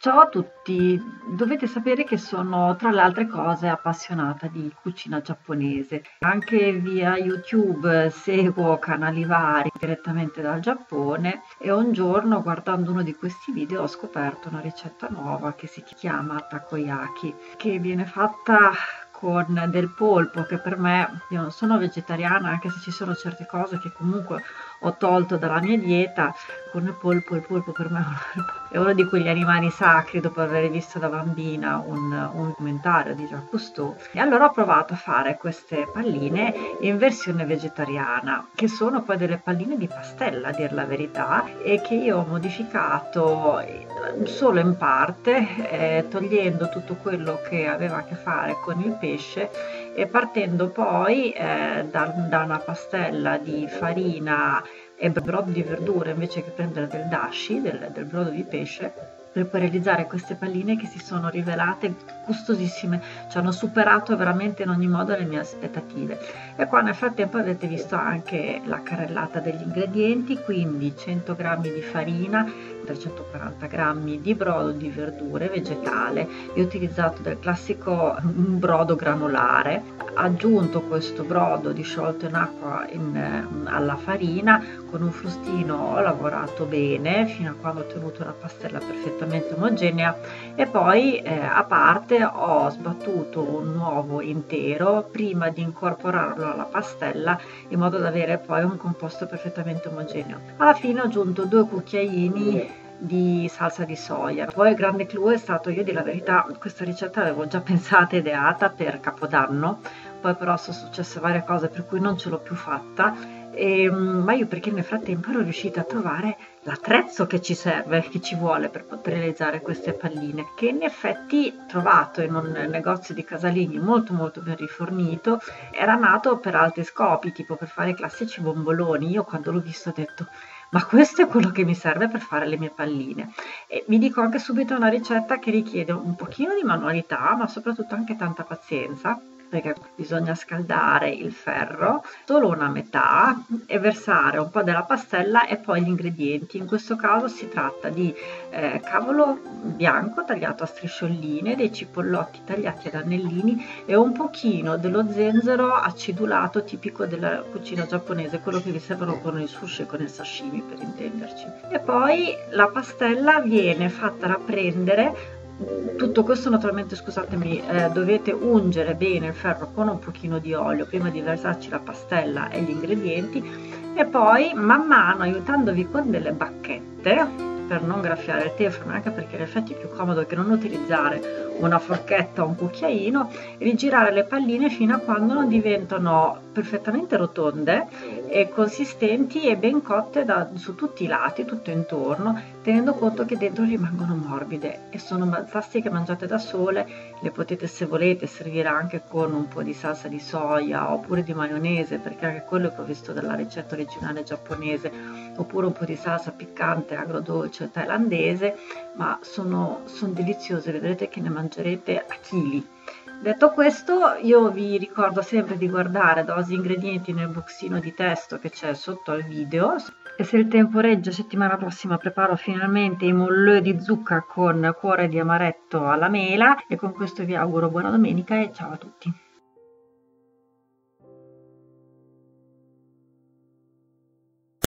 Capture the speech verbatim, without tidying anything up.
Ciao a tutti, dovete sapere che sono tra le altre cose appassionata di cucina giapponese. Anche via YouTube seguo canali vari direttamente dal Giappone e un giorno guardando uno di questi video ho scoperto una ricetta nuova che si chiama takoyaki, che viene fatta con del polpo che per me, io non sono vegetariana anche se ci sono certe cose che comunque ho tolto dalla mia dieta, con il polpo, il polpo per me è uno di quegli animali sacri dopo aver visto da bambina un, un documentario di Jacques Cousteau. E allora ho provato a fare queste palline in versione vegetariana, che sono poi delle palline di pastella a dir la verità, e che io ho modificato solo in parte, eh, togliendo tutto quello che aveva a che fare con il pesce e partendo poi eh, da, da una pastella di farina e brodo di verdure invece che prendere del dashi, del, del brodo di pesce, per poi realizzare queste palline che si sono rivelate gustosissime, ci hanno superato veramente in ogni modo le mie aspettative. E qua nel frattempo avete visto anche la carrellata degli ingredienti, quindi cento grammi di farina, trecentoquaranta grammi di brodo di verdure vegetale. Io ho utilizzato del classico brodo granulare, aggiunto questo brodo disciolto in acqua in, alla farina. Con un frustino ho lavorato bene fino a quando ho ottenuto una pastella perfettamente omogenea e poi eh, a parte ho sbattuto un uovo intero prima di incorporarlo alla pastella in modo da avere poi un composto perfettamente omogeneo. Alla fine ho aggiunto due cucchiaini di salsa di soia. Poi il grande clou è stato, io di la verità questa ricetta l'avevo già pensata e ideata per Capodanno, poi però sono successe varie cose per cui non ce l'ho più fatta. E, ma io perché nel frattempo ero riuscita a trovare l'attrezzo che ci serve, che ci vuole per poter realizzare queste palline, che in effetti trovato in un negozio di casalinghi molto molto ben rifornito, era nato per altri scopi, tipo per fare i classici bomboloni. Io quando l'ho visto ho detto ma questo è quello che mi serve per fare le mie palline. E vi dico anche subito una ricetta che richiede un pochino di manualità ma soprattutto anche tanta pazienza, perché bisogna scaldare il ferro solo una metà e versare un po' della pastella e poi gli ingredienti. In questo caso si tratta di eh, cavolo bianco tagliato a striscioline, dei cipollotti tagliati ad anellini e un pochino dello zenzero acidulato tipico della cucina giapponese, quello che vi servono con il sushi e con il sashimi per intenderci. E poi la pastella viene fatta rapprendere. Tutto questo naturalmente, scusatemi, eh, dovete ungere bene il ferro con un pochino di olio prima di versarci la pastella e gli ingredienti e poi man mano aiutandovi con delle bacchette per non graffiare il teflone, anche perché in effetti è più comodo che non utilizzare una forchetta o un cucchiaino, e rigirare le palline fino a quando non diventano perfettamente rotonde e consistenti e ben cotte da, su tutti i lati, tutto intorno, tenendo conto che dentro rimangono morbide e sono fantastiche mangiate da sole. Le potete, se volete, servire anche con un po' di salsa di soia oppure di maionese, perché anche quello che ho visto dalla ricetta originale giapponese, oppure un po' di salsa piccante agrodolce thailandese, ma sono, sono deliziose, vedrete che ne mangerete a chili. Detto questo, io vi ricordo sempre di guardare dosi e ingredienti nel boxino di testo che c'è sotto al video, e se il tempo regge settimana prossima preparo finalmente i molleux di zucca con cuore di amaretto alla mela, e con questo vi auguro buona domenica e ciao a tutti.